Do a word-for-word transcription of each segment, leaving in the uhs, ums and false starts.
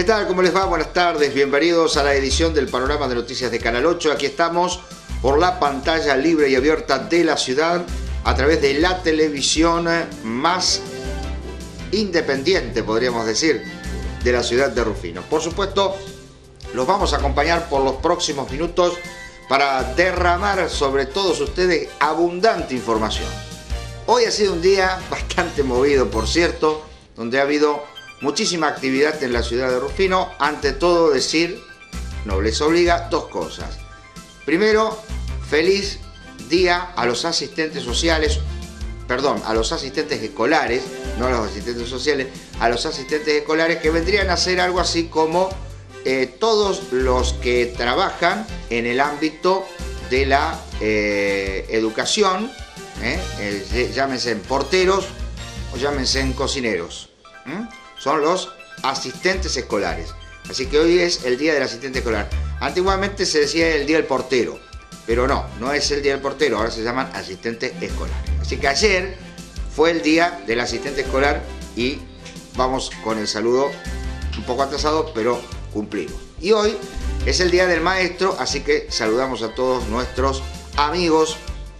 tal? ¿Cómo les va? Buenas tardes, bienvenidos a la edición del Panorama de Noticias de Canal ocho. Aquí estamos por la pantalla libre y abierta de la ciudad a través de la televisión más independiente, podríamos decir, de la ciudad de Rufino. Por supuesto, los vamos a acompañar por los próximos minutos para derramar sobre todos ustedes abundante información. Hoy ha sido un día bastante movido, por cierto, donde ha habido muchísima actividad en la ciudad de Rufino. Ante todo decir, nobleza obliga, dos cosas. Primero, feliz día a los asistentes sociales, perdón, a los asistentes escolares, no a los asistentes sociales, a los asistentes escolares que vendrían a ser algo así como eh, todos los que trabajan en el ámbito de la eh, educación, eh, eh, llámense porteros o llámense cocineros. ¿eh? Son los asistentes escolares. Así que hoy es el día del asistente escolar. Antiguamente se decía el día del portero, pero no, no es el día del portero, ahora se llaman asistentes escolares. Así que ayer fue el día del asistente escolar y vamos con el saludo un poco atrasado, pero cumplimos. Y hoy es el día del maestro, así que saludamos a todos nuestros amigos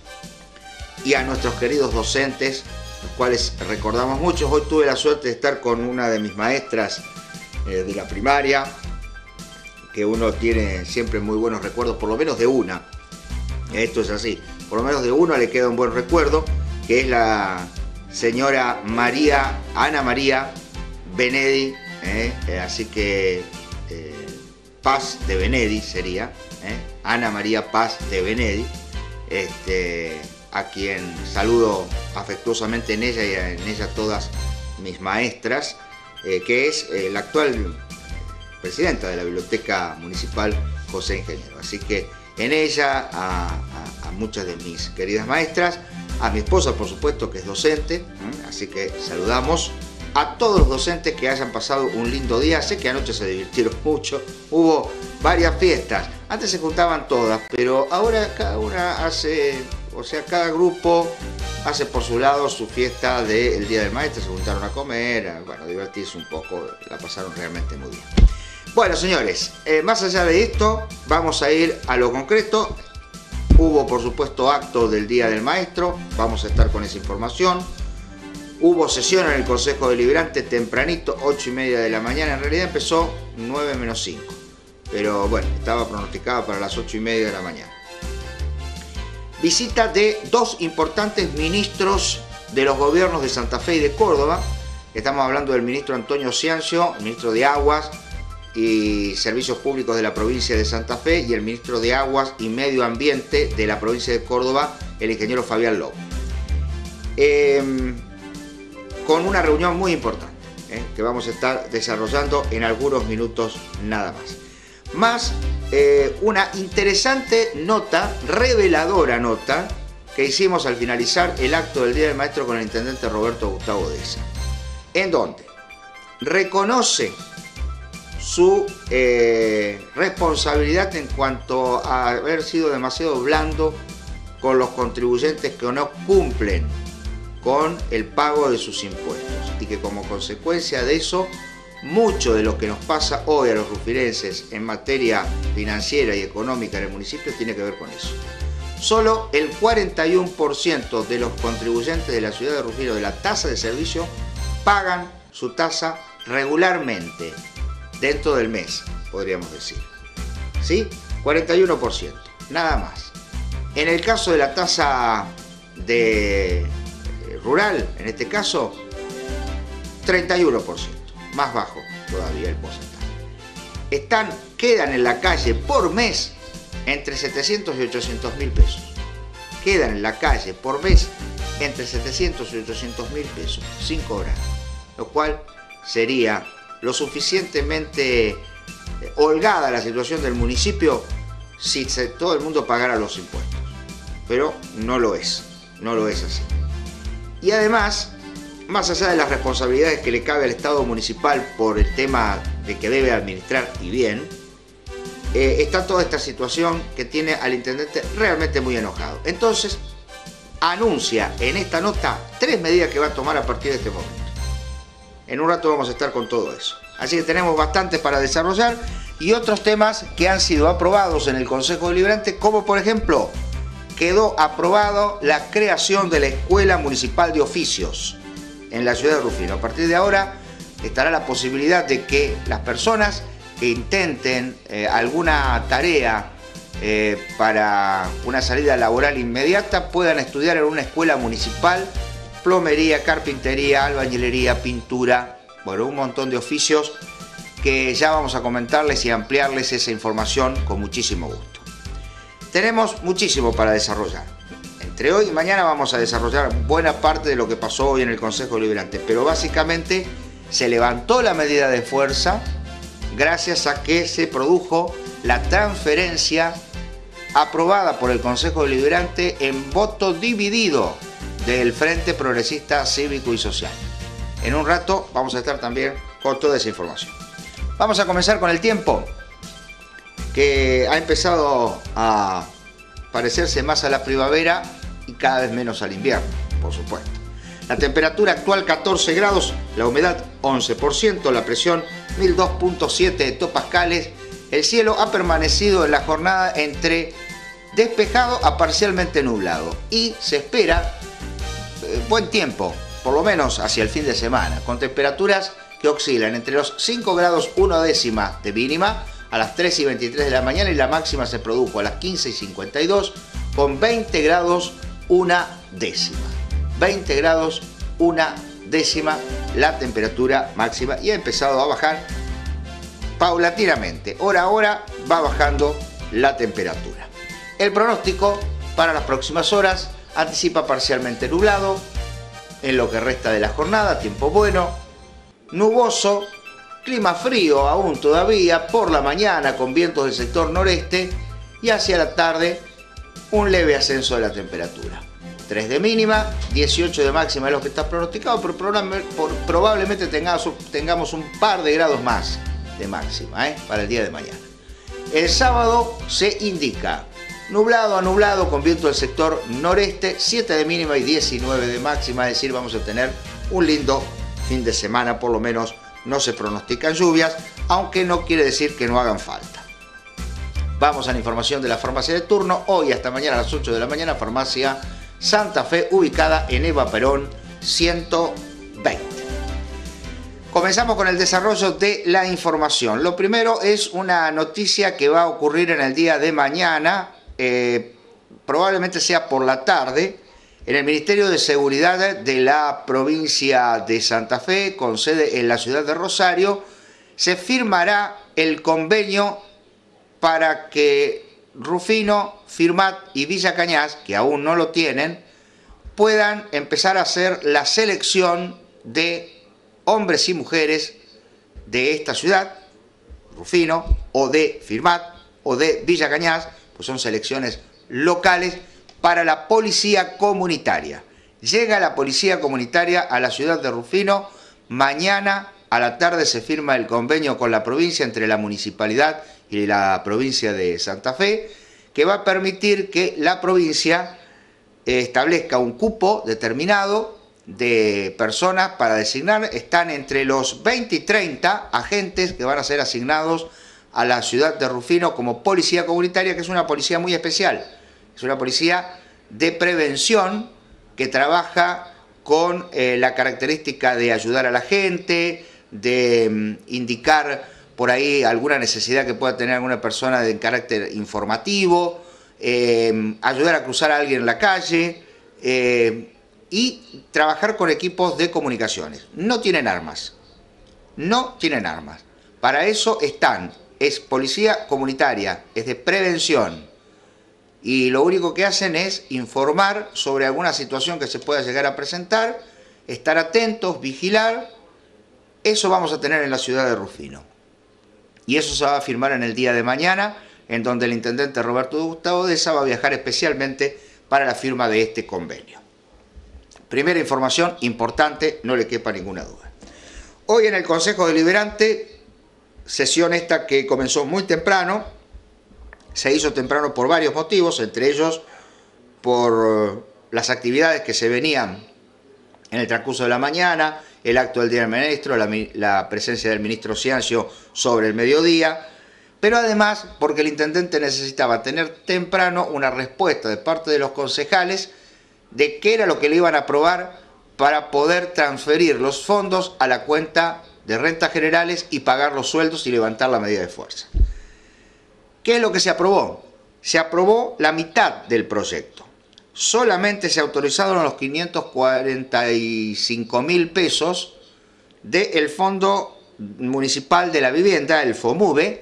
y a nuestros queridos docentes, los cuales recordamos mucho. Hoy tuve la suerte de estar con una de mis maestras eh, de la primaria, que uno tiene siempre muy buenos recuerdos, por lo menos de una. Esto es así, por lo menos de una le queda un buen recuerdo, que es la señora María, Ana María Benedi, eh, eh, así que eh, Paz de Benedi sería, eh, Ana María Paz de Benedi, este... a quien saludo afectuosamente en ella y en ella todas mis maestras, eh, que es eh, la actual presidenta de la Biblioteca Municipal José Ingeniero. Así que en ella a, a, a muchas de mis queridas maestras, a mi esposa por supuesto que es docente, ¿eh? Así que saludamos a todos los docentes que hayan pasado un lindo día. Sé que anoche se divirtieron mucho, hubo varias fiestas, antes se juntaban todas, pero ahora cada una hace... O sea, cada grupo hace por su lado su fiesta del Día del Maestro, se juntaron a comer, bueno, divertirse un poco, la pasaron realmente muy bien. Bueno, señores, eh, más allá de esto, vamos a ir a lo concreto. Hubo, por supuesto, acto del Día del Maestro, vamos a estar con esa información. Hubo sesión en el Consejo Deliberante tempranito, ocho y media de la mañana, en realidad empezó nueve menos cinco, pero bueno, estaba pronosticada para las ocho y media de la mañana. Visita de dos importantes ministros de los gobiernos de Santa Fe y de Córdoba. Estamos hablando del ministro Antonio Ciancio, ministro de Aguas y Servicios Públicos de la provincia de Santa Fe, y el ministro de Aguas y Medio Ambiente de la provincia de Córdoba, el ingeniero Fabián Lobo. Eh, con una reunión muy importante, eh, que vamos a estar desarrollando en algunos minutos nada más. Más eh, una interesante nota, reveladora nota, que hicimos al finalizar el acto del Día del Maestro con el intendente Roberto Gustavo Deza, en donde reconoce su eh, responsabilidad en cuanto a haber sido demasiado blando con los contribuyentes que no cumplen con el pago de sus impuestos, y que como consecuencia de eso mucho de lo que nos pasa hoy a los rufinenses en materia financiera y económica en el municipio tiene que ver con eso. Solo el cuarenta y uno por ciento de los contribuyentes de la ciudad de Rufino de la tasa de servicio pagan su tasa regularmente dentro del mes, podríamos decir. ¿Sí? cuarenta y uno por ciento, nada más. En el caso de la tasa de rural, en este caso, treinta y uno por ciento. Más bajo todavía el porcentaje. Están, quedan en la calle por mes entre setecientos y ochocientos mil pesos. Quedan en la calle por mes entre setecientos y ochocientos mil pesos sin cobrar, lo cual sería lo suficientemente holgada la situación del municipio si se, todo el mundo pagara los impuestos, pero no lo es, no lo es así. Y además, más allá de las responsabilidades que le cabe al Estado municipal por el tema de que debe administrar y bien, eh, está toda esta situación que tiene al intendente realmente muy enojado. Entonces, anuncia en esta nota tres medidas que va a tomar a partir de este momento. En un rato vamos a estar con todo eso. Así que tenemos bastante para desarrollar y otros temas que han sido aprobados en el Consejo Deliberante, como por ejemplo, quedó aprobado la creación de la Escuela Municipal de Oficios en la ciudad de Rufino. A partir de ahora estará la posibilidad de que las personas que intenten eh, alguna tarea eh, para una salida laboral inmediata puedan estudiar en una escuela municipal, plomería, carpintería, albañilería, pintura, bueno, un montón de oficios que ya vamos a comentarles y ampliarles esa información con muchísimo gusto. Tenemos muchísimo para desarrollar. Entre hoy y mañana vamos a desarrollar buena parte de lo que pasó hoy en el Consejo Deliberante, pero básicamente se levantó la medida de fuerza gracias a que se produjo la transferencia aprobada por el Consejo Deliberante en voto dividido del Frente Progresista Cívico y Social. En un rato vamos a estar también con toda esa información. Vamos a comenzar con el tiempo, que ha empezado a parecerse más a la primavera y cada vez menos al invierno, por supuesto. La temperatura actual catorce grados, la humedad once por ciento, la presión mil dos punto siete hectopascales. El cielo ha permanecido en la jornada entre despejado a parcialmente nublado y se espera eh, buen tiempo, por lo menos hacia el fin de semana, con temperaturas que oscilan entre los cinco grados una décima de mínima a las tres y veintitrés de la mañana y la máxima se produjo a las quince y cincuenta y dos con veinte grados una décima. veinte grados una décima la temperatura máxima y ha empezado a bajar paulatinamente. Hora a hora va bajando la temperatura. El pronóstico para las próximas horas anticipa parcialmente nublado en lo que resta de la jornada, tiempo bueno, nuboso, clima frío aún todavía por la mañana con vientos del sector noreste y hacia la tarde un leve ascenso de la temperatura. tres de mínima, dieciocho de máxima es lo que está pronosticado, pero probablemente tengamos, tengamos un par de grados más de máxima ¿eh? para el día de mañana. El sábado se indica nublado a nublado con viento del sector noreste, siete de mínima y diecinueve de máxima, es decir, vamos a tener un lindo fin de semana, por lo menos no se pronostican lluvias, aunque no quiere decir que no hagan falta. Vamos a la información de la farmacia de turno. Hoy hasta mañana a las ocho de la mañana, farmacia Santa Fe, ubicada en Eva Perón ciento veinte. Comenzamos con el desarrollo de la información. Lo primero es una noticia que va a ocurrir en el día de mañana, eh, probablemente sea por la tarde, en el Ministerio de Seguridad de la provincia de Santa Fe, con sede en la ciudad de Rosario, se firmará el convenio para que Rufino, Firmat y Villa Cañas, que aún no lo tienen, puedan empezar a hacer la selección de hombres y mujeres de esta ciudad, Rufino, o de Firmat, o de Villa Cañas, pues son selecciones locales para la policía comunitaria. Llega la policía comunitaria a la ciudad de Rufino. Mañana a la tarde se firma el convenio con la provincia entre la municipalidad y la provincia de Santa Fe, que va a permitir que la provincia establezca un cupo determinado de personas para designar. Están entre los veinte y treinta agentes que van a ser asignados a la ciudad de Rufino como policía comunitaria, que es una policía muy especial. Es una policía de prevención que trabaja con eh, la característica de ayudar a la gente, de mm, indicar por ahí alguna necesidad que pueda tener alguna persona de carácter informativo, eh, ayudar a cruzar a alguien en la calle eh, y trabajar con equipos de comunicaciones. No tienen armas, no tienen armas. Para eso están, es policía comunitaria, es de prevención. Y lo único que hacen es informar sobre alguna situación que se pueda llegar a presentar, estar atentos, vigilar. Eso vamos a tener en la ciudad de Rufino. Y eso se va a firmar en el día de mañana, en donde el intendente Roberto Gustavo Deza va a viajar especialmente para la firma de este convenio. Primera información importante, no le quepa ninguna duda. Hoy en el Consejo Deliberante, sesión esta que comenzó muy temprano, se hizo temprano por varios motivos, entre ellos por las actividades que se venían en el transcurso de la mañana, el acto del Día del Ministro, la, la presencia del ministro Ciancio sobre el mediodía, pero además porque el intendente necesitaba tener temprano una respuesta de parte de los concejales de qué era lo que le iban a aprobar para poder transferir los fondos a la cuenta de rentas generales y pagar los sueldos y levantar la medida de fuerza. ¿Qué es lo que se aprobó? Se aprobó la mitad del proyecto. Solamente se autorizaron los quinientos cuarenta y cinco mil pesos del Fondo Municipal de la Vivienda, el FOMUVE,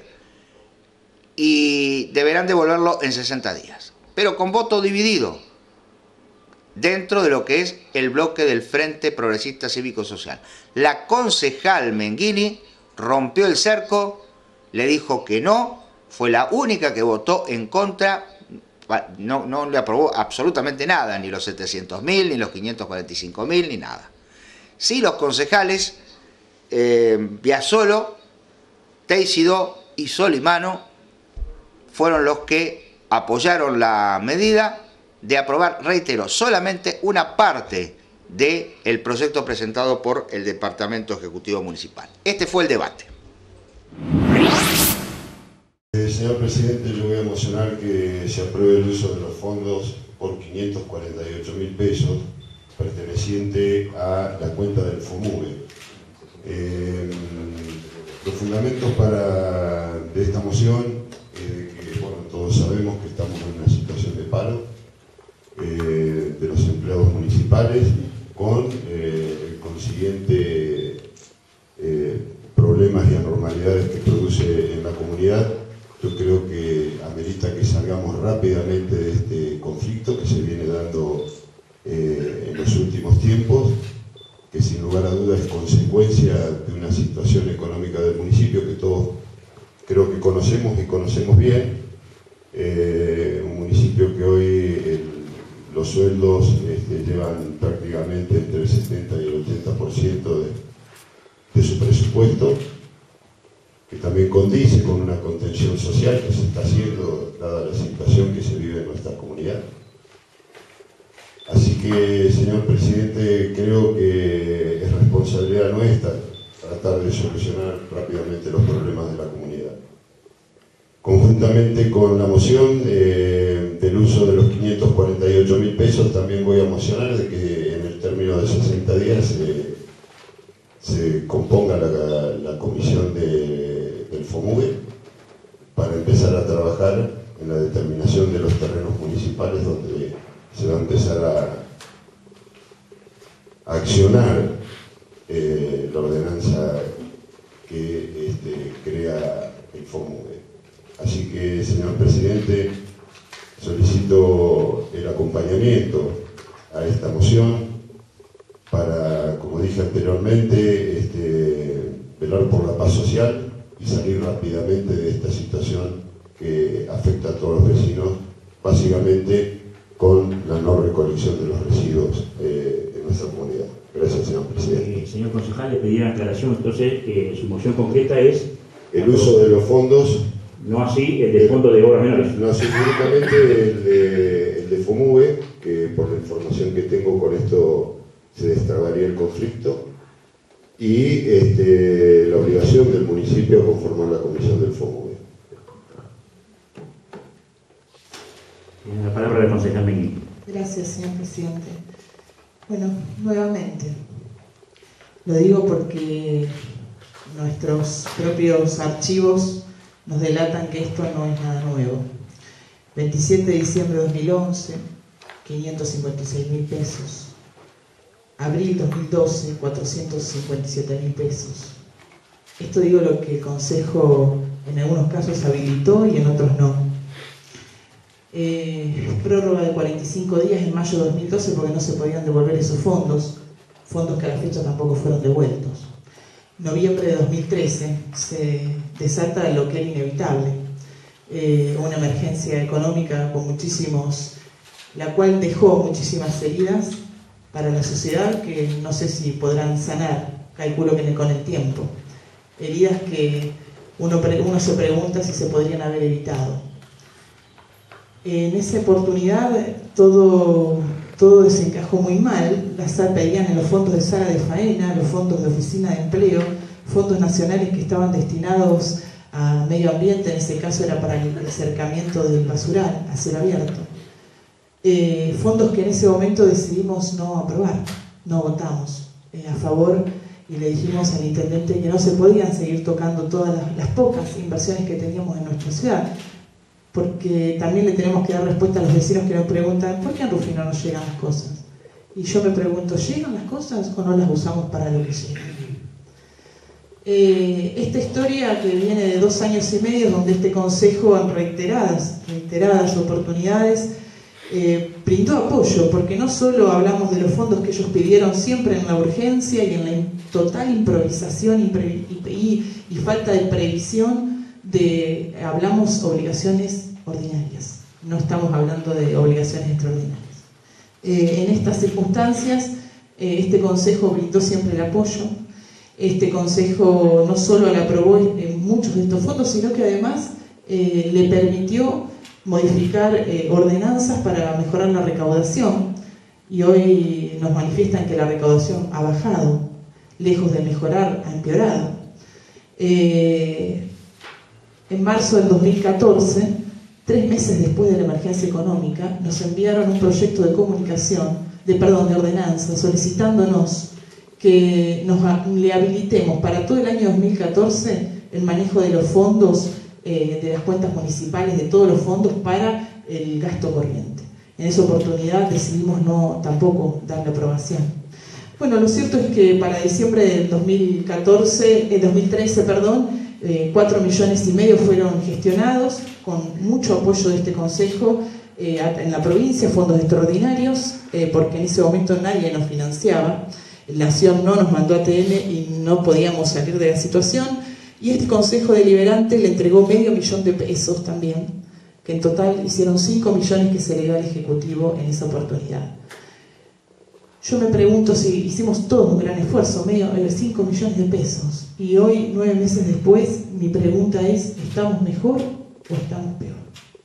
y deberán devolverlo en sesenta días. Pero con voto dividido, dentro de lo que es el bloque del Frente Progresista Cívico Social. La concejal Menghini rompió el cerco, le dijo que no, fue la única que votó en contra. No, no le aprobó absolutamente nada, ni los setecientos mil, ni los quinientos cuarenta y cinco mil, ni nada. Sí, los concejales eh, Biasolo, Teixido y Solimano fueron los que apoyaron la medida de aprobar, reitero, solamente una parte del proyecto presentado por el Departamento Ejecutivo Municipal. Este fue el debate. Eh, señor presidente, yo voy a mocionar que se apruebe el uso de los fondos por quinientos cuarenta y ocho mil pesos perteneciente a la cuenta del FOMUVE. Eh, los fundamentos para, de esta moción, eh, que bueno, todos sabemos que estamos en una situación de paro eh, de los empleados municipales con eh, el consiguiente eh, problemas y anormalidades que produce en la comunidad. Yo creo que amerita que salgamos rápidamente de este conflicto que se viene dando eh, en los últimos tiempos, que sin lugar a dudas es consecuencia de una situación económica del municipio que todos creo que conocemos y conocemos bien. Eh, un municipio que hoy el, los sueldos este, llevan prácticamente entre el setenta y el ochenta por ciento de, de su presupuesto, que también condice con una contención social que se está haciendo dada la situación que se vive en nuestra comunidad. Así que, señor presidente, creo que es responsabilidad nuestra tratar de solucionar rápidamente los problemas de la comunidad. Conjuntamente con la moción eh, del uso de los quinientos cuarenta y ocho mil pesos, también voy a mocionar de que en el término de sesenta días eh, se componga la, la comisión de, del FOMUVE para empezar a trabajar en la determinación de los terrenos municipales donde se va a empezar a, a accionar eh, la ordenanza que este, crea el FOMUVE. Así que, señor presidente, solicito el acompañamiento a esta moción para, como dije anteriormente, este, velar por la paz social y salir rápidamente de esta situación que afecta a todos los vecinos, básicamente con la no recolección de los residuos eh, en nuestra comunidad. Gracias, señor presidente. Eh, señor concejal, le pediría aclaración, entonces eh, su moción concreta es... El uso de los fondos... No así el del Fondo de Obras Menores. No así únicamente el de, el de FOMUVE, que por la información que tengo con esto se destrabaría el conflicto, y este, la obligación del municipio a conformar la comisión del FOMUVE. La palabra del concejal Menghini. Gracias, señor presidente. Bueno, nuevamente, lo digo porque nuestros propios archivos nos delatan que esto no es nada nuevo. veintisiete de diciembre de dos mil once, quinientos cincuenta y seis mil pesos. Abril dos mil doce, cuatrocientos cincuenta y siete mil pesos. Esto digo lo que el Consejo en algunos casos habilitó y en otros no. Eh, prórroga de cuarenta y cinco días en mayo de dos mil doce porque no se podían devolver esos fondos, fondos que a la fecha tampoco fueron devueltos. Noviembre de dos mil trece se desata lo que era inevitable, eh, una emergencia económica con muchísimos, la cual dejó muchísimas heridas para la sociedad que no sé si podrán sanar, calculo que con el tiempo, heridas que uno, uno se pregunta si se podrían haber evitado. En esa oportunidad todo todo desencajó muy mal. Las S A R pedían en los fondos de sala de faena, los fondos de oficina de empleo, fondos nacionales que estaban destinados a medio ambiente, en ese caso era para el acercamiento del basural a cielo abierto. Eh, fondos que en ese momento decidimos no aprobar, no votamos eh, a favor, y le dijimos al intendente que no se podían seguir tocando todas las, las pocas inversiones que teníamos en nuestra ciudad, porque también le tenemos que dar respuesta a los vecinos que nos preguntan ¿por qué en Rufino no llegan las cosas? Y yo me pregunto, ¿llegan las cosas o no las usamos para lo que llegan? Eh, esta historia que viene de dos años y medio, donde este consejo en reiteradas, reiteradas oportunidades eh, brindó apoyo, porque no solo hablamos de los fondos que ellos pidieron siempre en la urgencia y en la in, total improvisación y, y, y falta de previsión, de, hablamos obligaciones ordinarias, no estamos hablando de obligaciones extraordinarias. Eh, en estas circunstancias, eh, este consejo brindó siempre el apoyo. Este consejo no solo le aprobó en muchos de estos fondos, sino que además eh, le permitió modificar eh, ordenanzas para mejorar la recaudación, y hoy nos manifiestan que la recaudación ha bajado, lejos de mejorar, ha empeorado. Eh, en marzo del dos mil catorce, tres meses después de la emergencia económica, nos enviaron un proyecto de comunicación, de perdón, de ordenanza, solicitándonos que nos le habilitemos para todo el año dos mil catorce el manejo de los fondos, eh, de las cuentas municipales, de todos los fondos para el gasto corriente. En esa oportunidad decidimos no tampoco darle aprobación. Bueno, lo cierto es que para diciembre del dos mil catorce, eh, dos mil trece, perdón, eh, cuatro millones y medio fueron gestionados con mucho apoyo de este consejo eh, en la provincia, fondos extraordinarios, eh, porque en ese momento nadie nos financiaba. La Nación no nos mandó a T N y no podíamos salir de la situación, y este Consejo Deliberante le entregó medio millón de pesos también, que en total hicieron cinco millones que se le dio al Ejecutivo en esa oportunidad. Yo me pregunto si hicimos todo un gran esfuerzo, medio, cinco millones de pesos, y hoy, nueve meses después, mi pregunta es, ¿estamos mejor o estamos peor?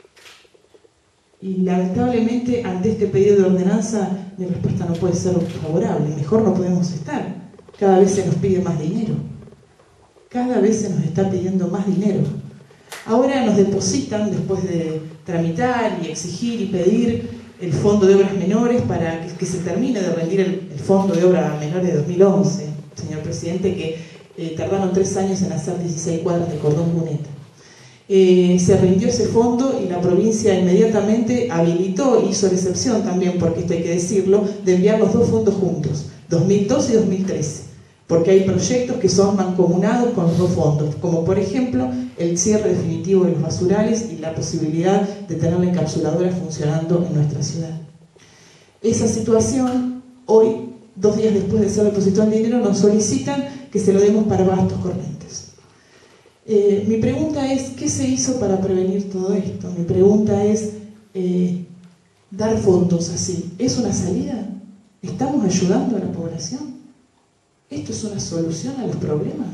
Y lamentablemente, ante este pedido de ordenanza, mi respuesta no puede ser favorable. Mejor no podemos estar. Cada vez se nos pide más dinero. Cada vez se nos está pidiendo más dinero. Ahora nos depositan, después de tramitar y exigir y pedir el Fondo de Obras Menores para que, que se termine de rendir el, el Fondo de Obras Menores de dos mil once, señor presidente, que eh, tardaron tres años en hacer dieciséis cuadras de cordón cuneta. Eh, se rindió ese fondo y la provincia inmediatamente habilitó, hizo la excepción también, porque esto hay que decirlo, de enviar los dos fondos juntos, dos mil doce y dos mil trece, porque hay proyectos que son mancomunados con los dos fondos, como por ejemplo el cierre definitivo de los basurales y la posibilidad de tener la encapsuladora funcionando en nuestra ciudad. Esa situación, hoy, dos días después de ser depositado el dinero, nos solicitan que se lo demos para gastos corrientes. Eh, mi pregunta es, ¿qué se hizo para prevenir todo esto? Mi pregunta es, eh, ¿dar fondos así es una salida? ¿Estamos ayudando a la población? ¿Esto es una solución a los problemas?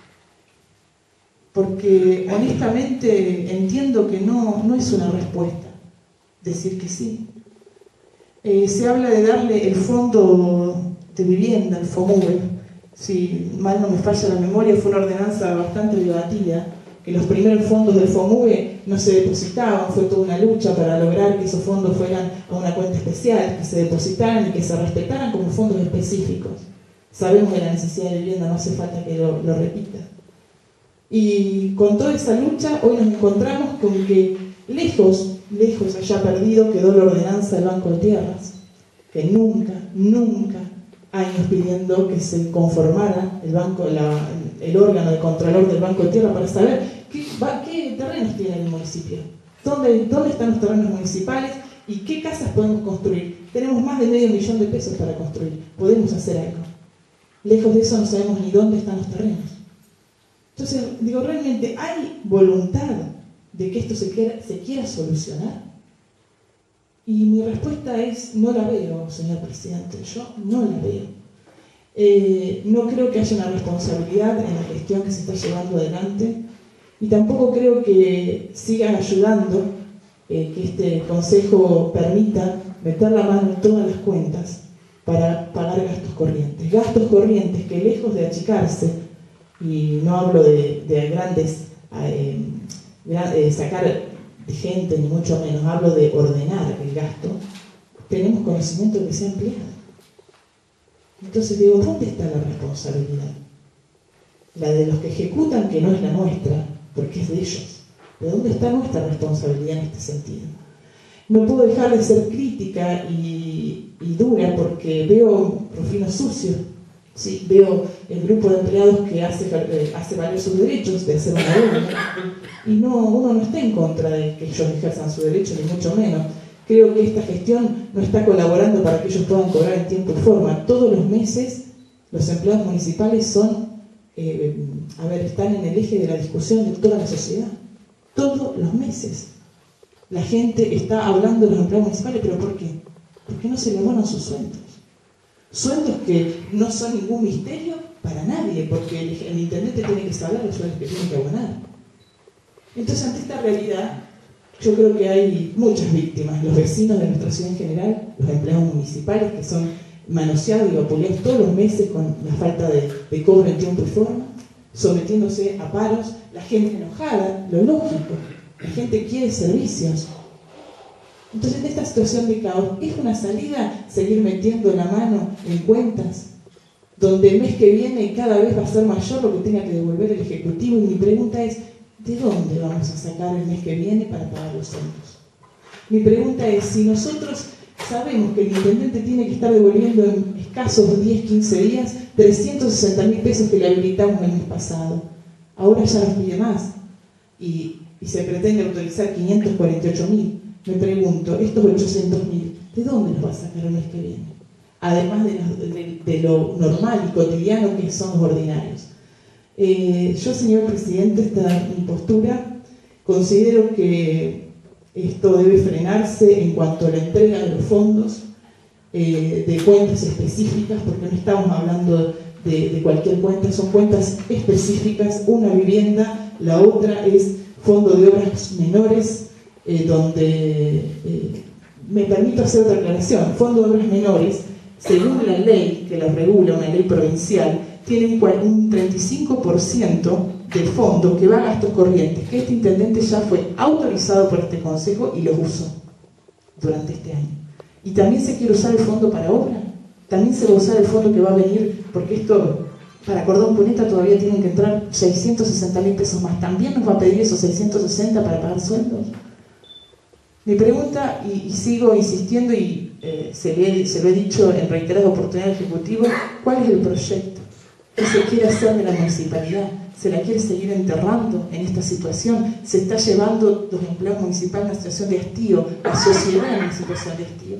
Porque honestamente entiendo que no, no es una respuesta decir que sí. Eh, se habla de darle el fondo de vivienda, el FOMUVE. Si mal no me falla la memoria, fue una ordenanza bastante debatida, que los primeros fondos del FOMUVE no se depositaban, fue toda una lucha para lograr que esos fondos fueran a una cuenta especial, que se depositaran y que se respetaran como fondos específicos. Sabemos de la necesidad de vivienda, no hace falta que lo, lo repita. Y con toda esa lucha, hoy nos encontramos con que lejos, lejos allá perdido, quedó la ordenanza del Banco de Tierras, que nunca, nunca, años pidiendo que se conformara el, banco, la, el órgano de contralor del Banco de Tierra para saber qué, va, qué terrenos tiene el municipio, dónde, dónde están los terrenos municipales y qué casas podemos construir. Tenemos más de medio millón de pesos para construir, podemos hacer algo. Lejos de eso no sabemos ni dónde están los terrenos. Entonces, digo, ¿realmente hay voluntad de que esto se quiera, se quiera solucionar? Y mi respuesta es, no la veo, señor presidente, yo no la veo. Eh, no creo que haya una responsabilidad en la gestión que se está llevando adelante, y tampoco creo que sigan ayudando eh, que este Consejo permita meter la mano en todas las cuentas para pagar gastos corrientes. Gastos corrientes que, lejos de achicarse, y no hablo de, de grandes, eh, eh, sacar de gente, ni mucho menos, hablo de ordenar el gasto, tenemos conocimiento de que se ha empleado. Entonces digo, ¿dónde está la responsabilidad? La de los que ejecutan, que no es la nuestra, porque es de ellos. ¿De dónde está nuestra responsabilidad en este sentido? No puedo dejar de ser crítica y, y dura porque veo Rufino sucio, ¿sí? Veo el grupo de empleados que hace, hace valer sus derechos de hacer una huelga, y no, uno no está en contra de que ellos ejerzan su derecho, ni mucho menos. Creo que esta gestión no está colaborando para que ellos puedan cobrar en tiempo y forma. Todos los meses los empleados municipales son, eh, a ver, están en el eje de la discusión de toda la sociedad. Todos los meses. La gente está hablando de los empleados municipales, ¿pero por qué? Porque no se le abonan sus sueldos. Sueldos que no son ningún misterio para nadie, porque el, el intendente tiene que saber los sueldos que tiene que abonar. Entonces, ante esta realidad, yo creo que hay muchas víctimas. Los vecinos de nuestra ciudad en general, los empleados municipales que son manoseados y vapuleados todos los meses con la falta de, de cobro en tiempo y forma, sometiéndose a paros, la gente enojada, lo lógico, la gente quiere servicios. Entonces, en esta situación de caos, ¿es una salida seguir metiendo la mano en cuentas, donde el mes que viene cada vez va a ser mayor lo que tenga que devolver el Ejecutivo? Y mi pregunta es, ¿de dónde vamos a sacar el mes que viene para pagar los sueldos? Mi pregunta es, si nosotros sabemos que el intendente tiene que estar devolviendo en escasos diez, quince días trescientos sesenta mil pesos que le habilitamos el mes pasado, ahora ya los pide más, y, y se pretende autorizar quinientos cuarenta y ocho mil, me pregunto, estos ochocientos mil, ¿de dónde los va a sacar el mes que viene? Además de lo, de, de lo normal y cotidiano que son los ordinarios. Eh, yo, señor presidente, esta es mi postura. Considero que esto debe frenarse en cuanto a la entrega de los fondos, eh, de cuentas específicas, porque no estamos hablando de, de cualquier cuenta, son cuentas específicas. Una vivienda, la otra es fondo de obras menores, eh, donde eh, me permito hacer otra aclaración. Fondo de obras menores, según la ley que lo regula, una ley provincial, tiene un treinta y cinco por ciento del fondo que va a gastos corrientes, que este intendente ya fue autorizado por este consejo y los usó durante este año. Y también se quiere usar el fondo para obra, también se va a usar el fondo que va a venir, porque esto, para Cordón Cuneta todavía tienen que entrar seiscientos sesenta mil pesos más, también nos va a pedir esos seiscientos sesenta para pagar sueldos. Mi pregunta, y, y sigo insistiendo, y eh, se, le, se lo he dicho en reiteradas oportunidades al Ejecutivo, ¿cuál es el proyecto que se quiere hacer de la municipalidad? ¿Se la quiere seguir enterrando en esta situación? ¿Se está llevando los empleados municipales a una situación de hastío, la sociedad en una situación de hastío?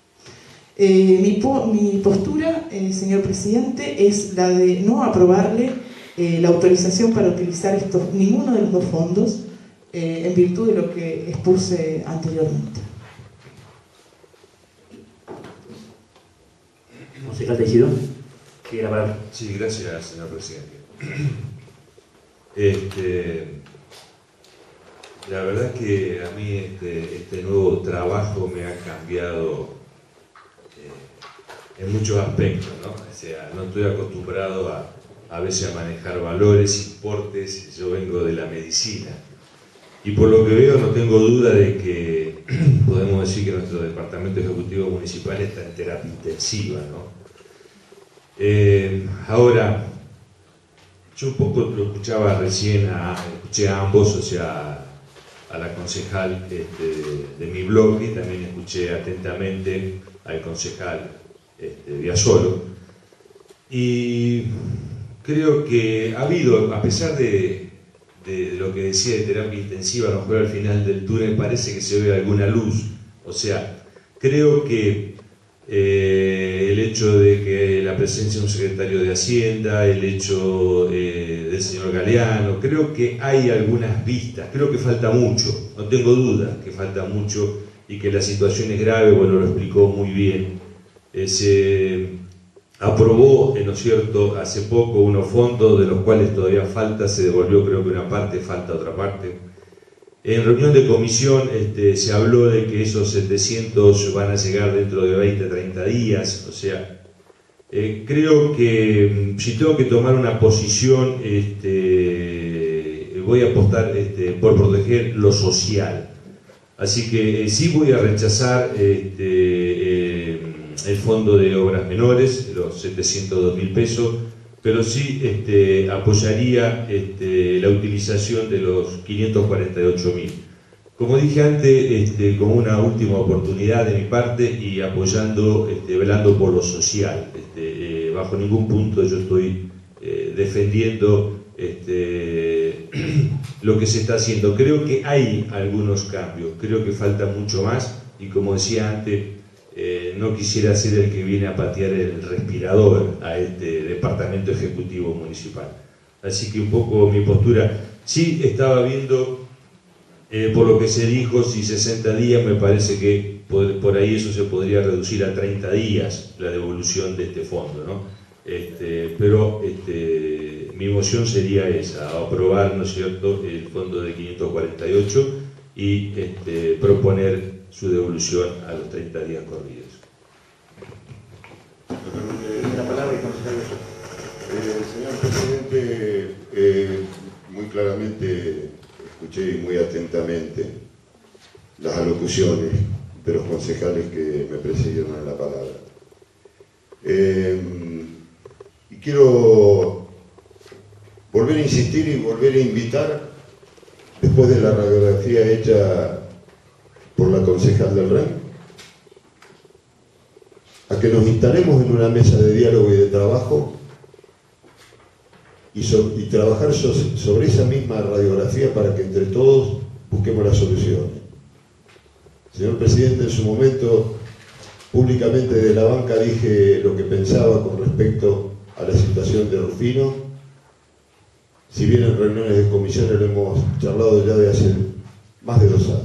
Eh, mi, po mi postura, eh, señor presidente, es la de no aprobarle eh, la autorización para utilizar estos, ninguno de los dos fondos, eh, en virtud de lo que expuse anteriormente. Concejal Teixido, ¿quiere la palabra? Sí, gracias, señor presidente. Este, la verdad es que a mí este, este nuevo trabajo me ha cambiado eh, en muchos aspectos, ¿no? O sea, no estoy acostumbrado a, a veces a manejar valores, importes. Yo vengo de la medicina y por lo que veo no tengo duda de que podemos decir que nuestro departamento ejecutivo municipal está en terapia intensiva, ¿no? Eh, ahora, yo un poco lo escuchaba recién, a, escuché a ambos, o sea, a la concejal este, de mi blog, y también escuché atentamente al concejal este, Viasolo. Y creo que ha habido, a pesar de, de lo que decía de terapia intensiva, a lo mejor al final del túnel parece que se ve alguna luz. O sea, creo que Eh, el hecho de que la presencia de un secretario de Hacienda, el hecho eh, del señor Galeano, creo que hay algunas vistas, creo que falta mucho, no tengo duda que falta mucho y que la situación es grave. Bueno, lo explicó muy bien. Eh, se aprobó, eh, ¿no es cierto?, hace poco unos fondos de los cuales todavía falta, se devolvió creo que una parte, falta otra parte. En reunión de comisión este, se habló de que esos setecientos van a llegar dentro de veinte a treinta días, o sea, eh, creo que si tengo que tomar una posición, este, voy a apostar este, por proteger lo social. Así que eh, sí voy a rechazar este, eh, el fondo de obras menores, los setecientos dos mil pesos, pero sí este, apoyaría este, la utilización de los quinientos cuarenta y ocho mil. Como dije antes, este, como una última oportunidad de mi parte y apoyando, este, velando por lo social. Este, eh, bajo ningún punto yo estoy eh, defendiendo este, lo que se está haciendo. Creo que hay algunos cambios, creo que falta mucho más y como decía antes, Eh, no quisiera ser el que viene a patear el respirador a este departamento ejecutivo municipal. Así que un poco mi postura, sí estaba viendo eh, por lo que se dijo, si sesenta días, me parece que por, por ahí eso se podría reducir a treinta días la devolución de este fondo, ¿no? Este, pero este, mi moción sería esa, aprobar, ¿no es cierto?, el fondo de quinientos cuarenta y ocho y este, proponer su devolución a los treinta días corridos. La palabra, eh, señor presidente, eh, muy claramente escuché y muy atentamente las alocuciones de los concejales que me precedieron en la palabra. Eh, y quiero volver a insistir y volver a invitar, después de la radiografía hecha por la concejal del R E M, a que nos instalemos en una mesa de diálogo y de trabajo y, so, y trabajar so, sobre esa misma radiografía para que entre todos busquemos las soluciones. Señor presidente, en su momento, públicamente de la banca dije lo que pensaba con respecto a la situación de Rufino. Si bien en reuniones de comisiones lo hemos charlado ya de hace más de dos años.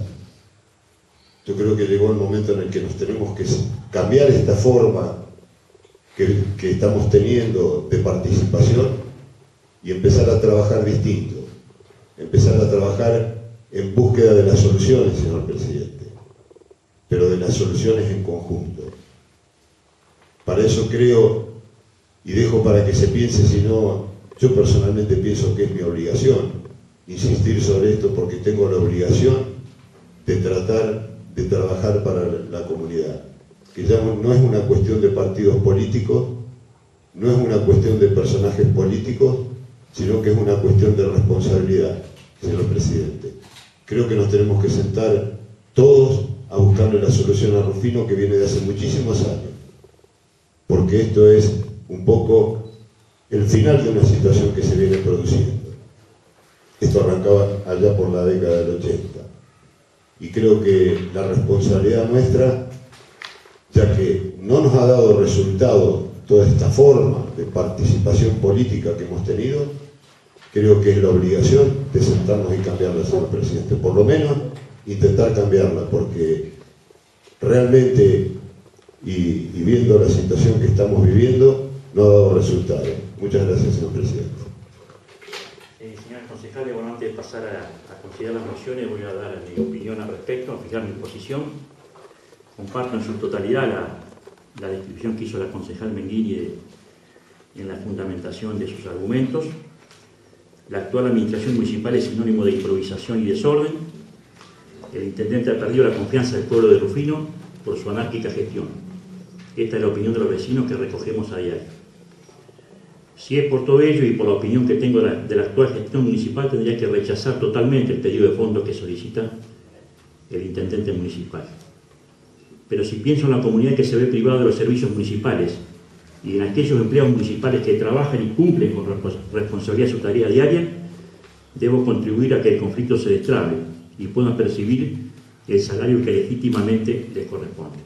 Yo creo que llegó el momento en el que nos tenemos que cambiar esta forma que, que estamos teniendo de participación y empezar a trabajar distinto, empezar a trabajar en búsqueda de las soluciones, señor presidente, pero de las soluciones en conjunto. Para eso creo, y dejo para que se piense, si no, yo personalmente pienso que es mi obligación insistir sobre esto porque tengo la obligación de tratar de trabajar para la comunidad, que ya no es una cuestión de partidos políticos, no es una cuestión de personajes políticos, sino que es una cuestión de responsabilidad, señor presidente. Creo que nos tenemos que sentar todos a buscarle la solución a Rufino, que viene de hace muchísimos años, porque esto es un poco el final de una situación que se viene produciendo. Esto arrancaba allá por la década del ochenta. Y creo que la responsabilidad nuestra, ya que no nos ha dado resultado toda esta forma de participación política que hemos tenido, creo que es la obligación de sentarnos y cambiarla, señor presidente. Por lo menos intentar cambiarla, porque realmente, y, y viendo la situación que estamos viviendo, no ha dado resultado. Muchas gracias, señor presidente. Eh, señores concejales, bueno, antes de pasar a, a considerar las mociones, voy a dar mi opinión al respecto, a fijar mi posición. Comparto en su totalidad la, la descripción que hizo la concejal Menguini en la fundamentación de sus argumentos. La actual administración municipal es sinónimo de improvisación y desorden. El intendente ha perdido la confianza del pueblo de Rufino por su anárquica gestión. Esta es la opinión de los vecinos que recogemos a diario. Si es por todo ello y por la opinión que tengo de la, de la actual gestión municipal, tendría que rechazar totalmente el pedido de fondos que solicita el intendente municipal. Pero si pienso en la comunidad que se ve privada de los servicios municipales y en aquellos empleados municipales que trabajan y cumplen con responsabilidad su tarea diaria, debo contribuir a que el conflicto se destrabe y puedan percibir el salario que legítimamente les corresponde.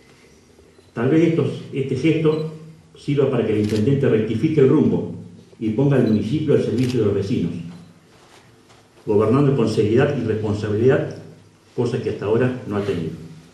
Tal vez estos, este gesto sirva para que el intendente rectifique el rumbo y ponga al municipio al servicio de los vecinos, gobernando con seriedad y responsabilidad, cosa que hasta ahora no ha tenido.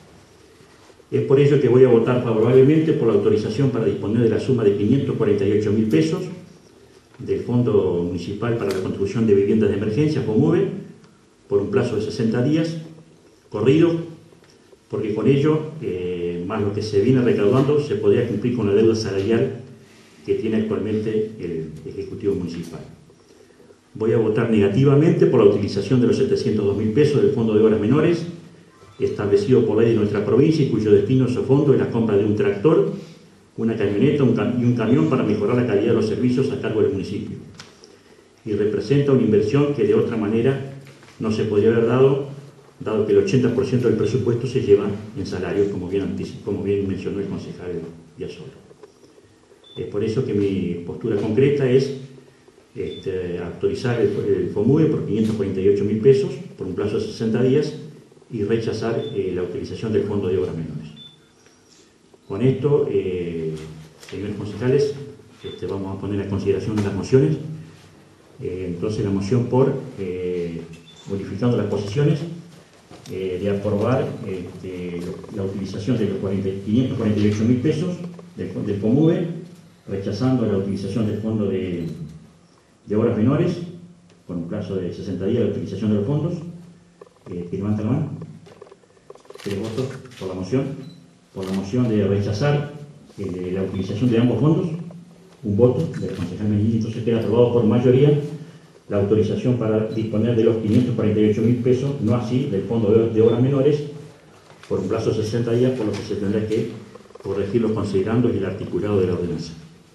Es por ello que voy a votar favorablemente por la autorización para disponer de la suma de quinientos cuarenta y ocho mil pesos del Fondo Municipal para la Construcción de Viviendas de Emergencia, FOMUVE, por un plazo de sesenta días corrido, porque con ello, eh, más lo que se viene recaudando, se podría cumplir con la deuda salarial que tiene actualmente el Ejecutivo Municipal. Voy a votar negativamente por la utilización de los setecientos dos mil pesos del Fondo de Obras Menores, establecido por ley de nuestra provincia y cuyo destino ese fondo es la compra de un tractor, una camioneta un cam y un camión para mejorar la calidad de los servicios a cargo del municipio. Y representa una inversión que de otra manera no se podría haber dado, dado que el ochenta por ciento del presupuesto se lleva en salarios, como bien, como bien mencionó el concejal Biasolo. Es por eso que mi postura concreta es este, actualizar el, el FOMUVE por quinientos cuarenta y ocho mil pesos por un plazo de sesenta días y rechazar eh, la utilización del Fondo de Obras Menores. Con esto, eh, señores concejales, este, vamos a poner a consideración las mociones. Eh, entonces, la moción por, eh, modificando las posiciones, eh, de aprobar este, la utilización de los quinientos cuarenta y ocho mil pesos del, del FOMUVE, rechazando la utilización del Fondo de, de Obras Menores, con un plazo de sesenta días de utilización de los fondos. Eh, que levanta la mano. Tres votos por la moción. Por la moción de rechazar eh, la utilización de ambos fondos, un voto del concejal Menini. Entonces queda aprobado por mayoría la autorización para disponer de los quinientos cuarenta y ocho mil pesos, no así del Fondo de, de Obras Menores, por un plazo de sesenta días, por lo que se tendrá que corregir los considerandos y el articulado de la ordenanza.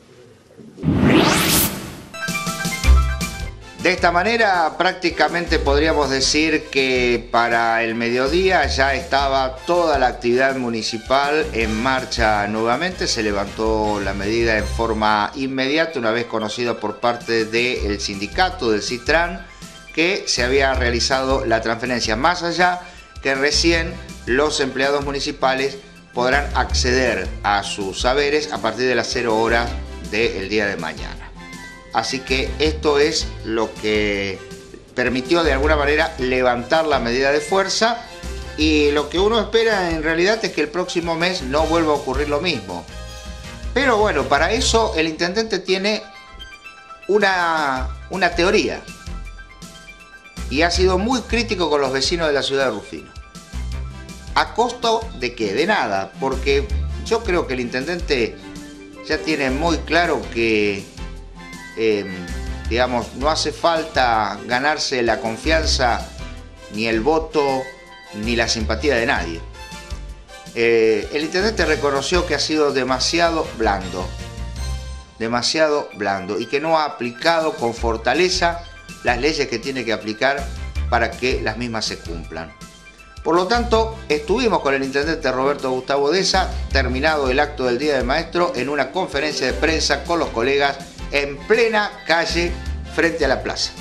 De esta manera, prácticamente podríamos decir que para el mediodía ya estaba toda la actividad municipal en marcha nuevamente. Se levantó la medida en forma inmediata, una vez conocida por parte del sindicato del CITRAN, que se había realizado la transferencia. Más allá que recién los empleados municipales podrán acceder a sus saberes a partir de las cero horas del día de mañana. Así que esto es lo que permitió de alguna manera levantar la medida de fuerza, y lo que uno espera en realidad es que el próximo mes no vuelva a ocurrir lo mismo. Pero bueno, para eso el intendente tiene una, una teoría, y ha sido muy crítico con los vecinos de la ciudad de Rufino. ¿A costo de qué? De nada, porque yo creo que el intendente ya tiene muy claro que Eh, digamos, no hace falta ganarse la confianza, ni el voto, ni la simpatía de nadie. Eh, el intendente reconoció que ha sido demasiado blando, demasiado blando, y que no ha aplicado con fortaleza las leyes que tiene que aplicar para que las mismas se cumplan. Por lo tanto, estuvimos con el intendente Roberto Gustavo Deza, terminado el acto del Día del Maestro, en una conferencia de prensa con los colegas en plena calle frente a la plaza.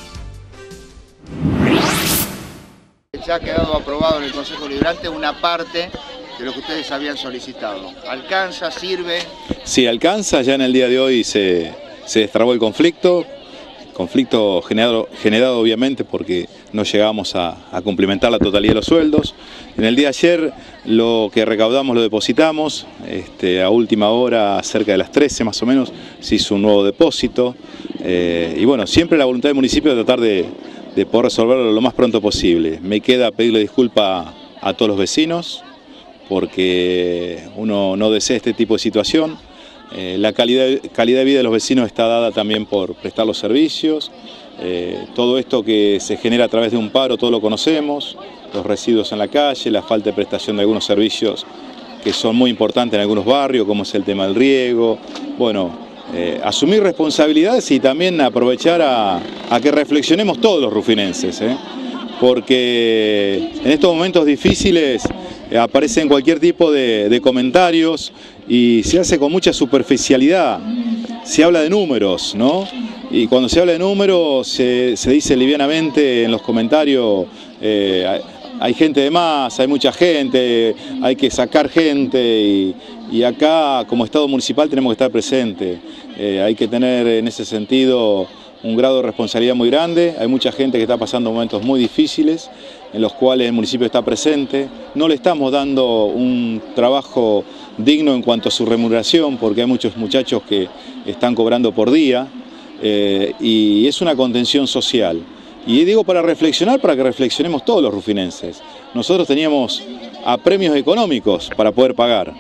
Ya ha quedado aprobado en el Consejo Deliberante una parte de lo que ustedes habían solicitado. ¿Alcanza? ¿Sirve? Sí, alcanza. Ya en el día de hoy se, se destrabó el conflicto. Conflicto generado, generado obviamente porque no llegamos a, a cumplimentar la totalidad de los sueldos. En el día de ayer lo que recaudamos lo depositamos, este, a última hora, cerca de las trece más o menos, se hizo un nuevo depósito. Eh, y bueno, siempre la voluntad del municipio de tratar de, de poder resolverlo lo más pronto posible. Me queda pedirle disculpas a todos los vecinos porque uno no desea este tipo de situación. Eh, la calidad, calidad de vida de los vecinos está dada también por prestar los servicios. Eh, todo esto que se genera a través de un paro, todo lo conocemos, los residuos en la calle, la falta de prestación de algunos servicios que son muy importantes en algunos barrios, como es el tema del riego. Bueno, eh, asumir responsabilidades y también aprovechar a, a que reflexionemos todos los rufinenses, ¿eh? Porque en estos momentos difíciles eh, aparecen cualquier tipo de, de comentarios y se hace con mucha superficialidad. Se habla de números, ¿no? Y cuando se habla de números se, se dice livianamente en los comentarios, eh, hay, hay gente de más, hay mucha gente, hay que sacar gente, y, y acá como Estado municipal tenemos que estar presentes. Eh, hay que tener en ese sentido un grado de responsabilidad muy grande. Hay mucha gente que está pasando momentos muy difíciles en los cuales el municipio está presente. No le estamos dando un trabajo digno en cuanto a su remuneración, porque hay muchos muchachos que están cobrando por día, eh, y es una contención social. Y digo para reflexionar, para que reflexionemos todos los rufinenses. Nosotros teníamos apremios económicos para poder pagar,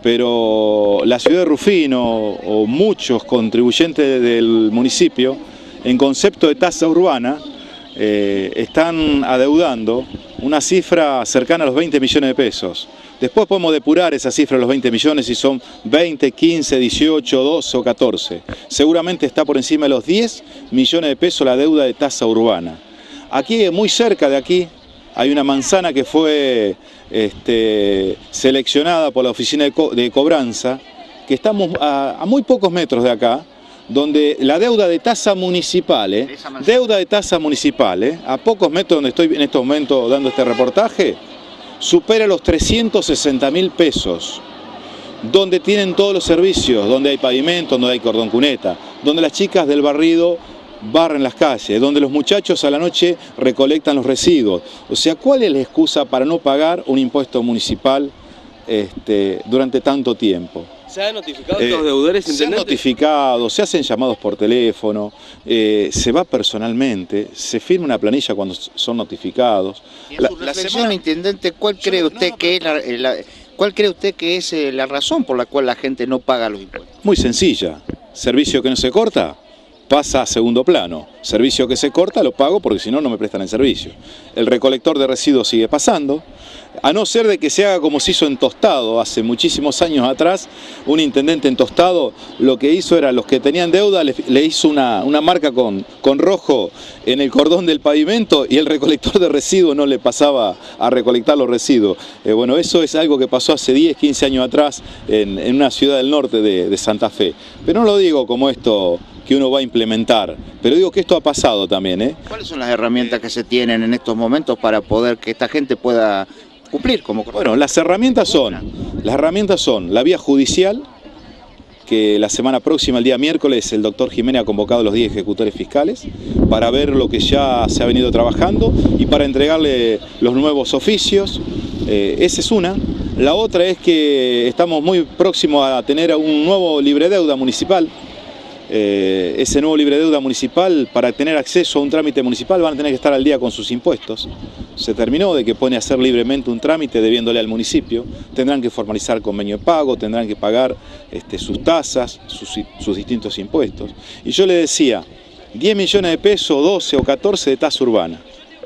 pero la ciudad de Rufino o muchos contribuyentes del municipio, en concepto de tasa urbana, eh, están adeudando una cifra cercana a los veinte millones de pesos. Después podemos depurar esa cifra de los veinte millones si son veinte, quince, dieciocho, doce o catorce. Seguramente está por encima de los diez millones de pesos la deuda de tasa urbana. Aquí, muy cerca de aquí, hay una manzana que fue este, seleccionada por la oficina de, co de cobranza, que estamos a, a muy pocos metros de acá, donde la deuda de tasa municipal, ¿eh? deuda de tasa municipal, ¿eh? a pocos metros donde estoy en estos momentos dando este reportaje, supera los trescientos sesenta mil pesos, donde tienen todos los servicios, donde hay pavimento, donde hay cordón cuneta, donde las chicas del barrido barren las calles, donde los muchachos a la noche recolectan los residuos. O sea, ¿cuál es la excusa para no pagar un impuesto municipal este, durante tanto tiempo? ¿Se han notificado estos deudores, intendente? Se han notificado, se hacen llamados por teléfono, eh, se va personalmente, se firma una planilla cuando son notificados. Y en la, su reflexión, la semana... intendente, ¿cuál cree usted no, no, que es la, la, cuál cree usted que es eh, la razón por la cual la gente no paga los impuestos? Muy sencilla. Servicio que no se corta pasa a segundo plano. Servicio que se corta lo pago porque si no, no me prestan el servicio. El recolector de residuos sigue pasando, a no ser de que se haga como se hizo en Tostado hace muchísimos años atrás. Un intendente en Tostado lo que hizo era, los que tenían deuda le, le hizo una, una marca con, con rojo en el cordón del pavimento y el recolector de residuos no le pasaba a recolectar los residuos. Eh, bueno, eso es algo que pasó hace diez, quince años atrás en, en una ciudad del norte de, de Santa Fe. Pero no lo digo como esto que uno va a implementar, pero digo que esto ha pasado también, ¿eh? ¿Cuáles son las herramientas que se tienen en estos momentos para poder que esta gente pueda cumplir como corresponde? Bueno, las herramientas son, las herramientas son la vía judicial, que la semana próxima, el día miércoles, el doctor Jiménez ha convocado a los diez ejecutores fiscales para ver lo que ya se ha venido trabajando y para entregarle los nuevos oficios. Eh, esa es una. La otra es que estamos muy próximos a tener un nuevo libre deuda municipal. Eh, ese nuevo libre deuda municipal, para tener acceso a un trámite municipal van a tener que estar al día con sus impuestos. Se terminó de que pone a hacer libremente un trámite debiéndole al municipio, tendrán que formalizar convenio de pago, tendrán que pagar este, sus tasas, sus, sus distintos impuestos. Y yo le decía, diez millones de pesos, doce o catorce de tasa urbana.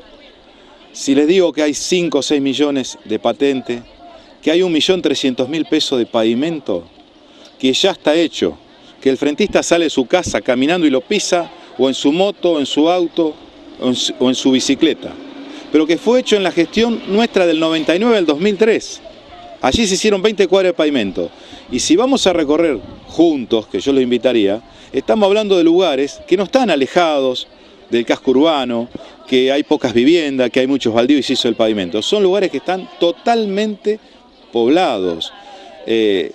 Si les digo que hay cinco o seis millones de patente, que hay un millón trescientos mil pesos de pavimento, que ya está hecho, que el frentista sale de su casa caminando y lo pisa, o en su moto, o en su auto, o en su, o en su bicicleta, pero que fue hecho en la gestión nuestra del noventa y nueve al dos mil tres. Allí se hicieron veinte cuadras de pavimento. Y si vamos a recorrer juntos, que yo los invitaría, estamos hablando de lugares que no están alejados del casco urbano, que hay pocas viviendas, que hay muchos baldíos y se hizo el pavimento. Son lugares que están totalmente poblados. Eh,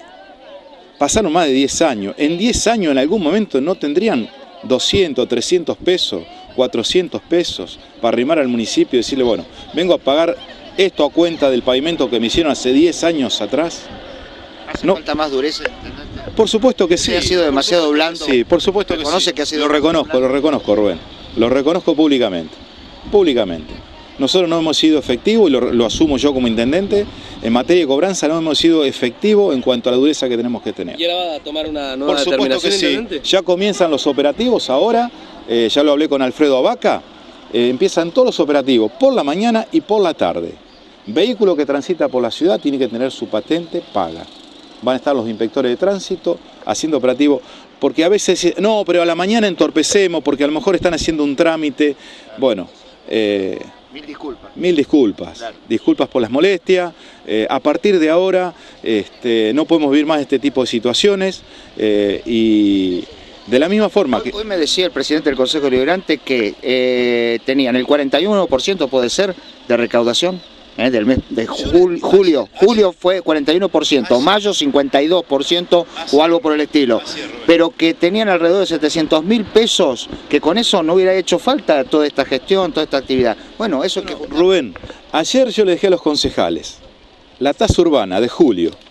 Pasaron más de diez años. En diez años en algún momento no tendrían doscientos, trescientos pesos, cuatrocientos pesos para arrimar al municipio y decirle, bueno, vengo a pagar esto a cuenta del pavimento que me hicieron hace diez años atrás. ¿Hace no. falta más dureza, intendente? Por supuesto que sí. ¿Ha sido demasiado blando? Sí, por supuesto que sí. Que ha sido lo reconozco, blando? lo reconozco, Rubén. Lo reconozco públicamente. Públicamente. Nosotros no hemos sido efectivos, y lo, lo asumo yo como intendente, en materia de cobranza no hemos sido efectivos en cuanto a la dureza que tenemos que tener. ¿Y ahora va a tomar una nueva Por supuesto determinación, que sí. intendente? Ya comienzan los operativos ahora, eh, ya lo hablé con Alfredo Abaca, eh, empiezan todos los operativos por la mañana y por la tarde. Vehículo que transita por la ciudad tiene que tener su patente paga. Van a estar los inspectores de tránsito haciendo operativos, porque a veces, no, pero a la mañana entorpecemos, porque a lo mejor están haciendo un trámite, bueno... Eh, Mil disculpas. Mil disculpas. Claro. Disculpas por las molestias. Eh, a partir de ahora este, no podemos vivir más este tipo de situaciones eh, y de la misma forma hoy, que... Hoy me decía el presidente del Consejo Deliberante que eh, tenían el cuarenta y uno por ciento, puede ser, de recaudación. ¿Eh? Del mes de jul, julio, julio fue cuarenta y uno por ciento, mayo cincuenta y dos por ciento o algo por el estilo, pero que tenían alrededor de setecientos mil pesos, que con eso no hubiera hecho falta toda esta gestión, toda esta actividad. Bueno, eso bueno, que... Rubén, ayer yo le dejé a los concejales la tasa urbana de julio, sí.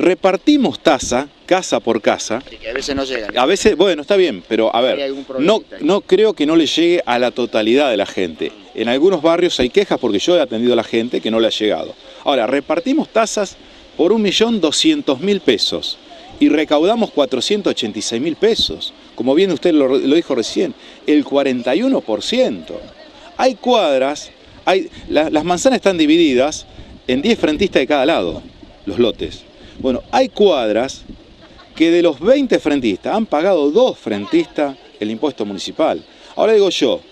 repartimos tasa, casa por casa. Que a veces no llegan. A veces, bueno, está bien, pero a ver, no, no creo que no le llegue a la totalidad de la gente. En algunos barrios hay quejas porque yo he atendido a la gente que no le ha llegado. Ahora, repartimos tasas por un millón doscientos mil pesos y recaudamos cuatrocientos ochenta y seis mil pesos. Como bien usted lo, lo dijo recién, el cuarenta y uno por ciento. Hay cuadras, hay, la, las manzanas están divididas en diez frentistas de cada lado, los lotes. Bueno, hay cuadras que de los veinte frentistas han pagado dos frentistas el impuesto municipal. Ahora digo yo,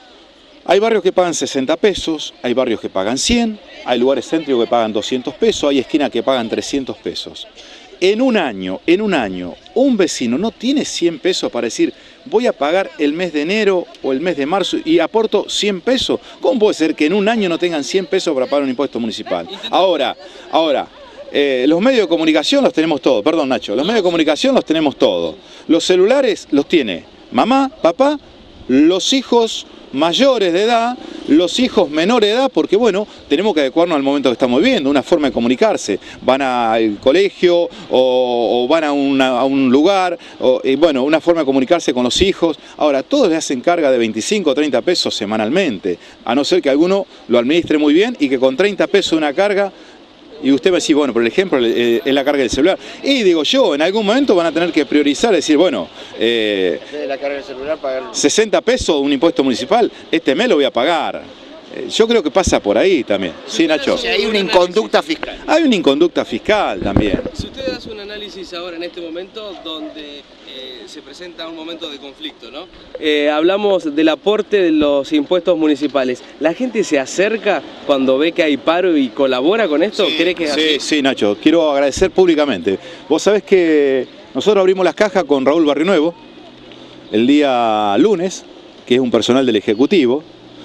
hay barrios que pagan sesenta pesos, hay barrios que pagan cien, hay lugares céntricos que pagan doscientos pesos, hay esquinas que pagan trescientos pesos. En un año, en un año, un vecino no tiene cien pesos para decir, voy a pagar el mes de enero o el mes de marzo y aporto cien pesos. ¿Cómo puede ser que en un año no tengan cien pesos para pagar un impuesto municipal? Ahora, ahora, eh, los medios de comunicación los tenemos todos, perdón Nacho, los medios de comunicación los tenemos todos. Los celulares los tiene mamá, papá, los hijos mayores de edad, los hijos menores de edad, porque bueno, tenemos que adecuarnos al momento que estamos viviendo, una forma de comunicarse, van al colegio o, o van a, una, a un lugar, o, y bueno, una forma de comunicarse con los hijos. Ahora, todos le hacen carga de veinticinco o treinta pesos semanalmente, a no ser que alguno lo administre muy bien y que con treinta pesos de una carga. Y usted me dice, bueno, por ejemplo, es la carga del celular. Y digo yo, en algún momento van a tener que priorizar, decir, bueno, eh, la carga del celular, pagar sesenta pesos un impuesto municipal, este mes lo voy a pagar. Eh, yo creo que pasa por ahí también. Sí, Nacho. O sea, hay una inconducta fiscal. Hay una inconducta fiscal también. Si usted hace un análisis ahora en este momento donde eh, se presenta un momento de conflicto, ¿no? Eh, hablamos del aporte de los impuestos municipales. ¿La gente se acerca cuando ve que hay paro y colabora con esto? Sí, ¿Cree que es sí, así? sí, Nacho. Quiero agradecer públicamente. Vos sabés que nosotros abrimos las cajas con Raúl Barrionuevo el día lunes, que es un personal del Ejecutivo,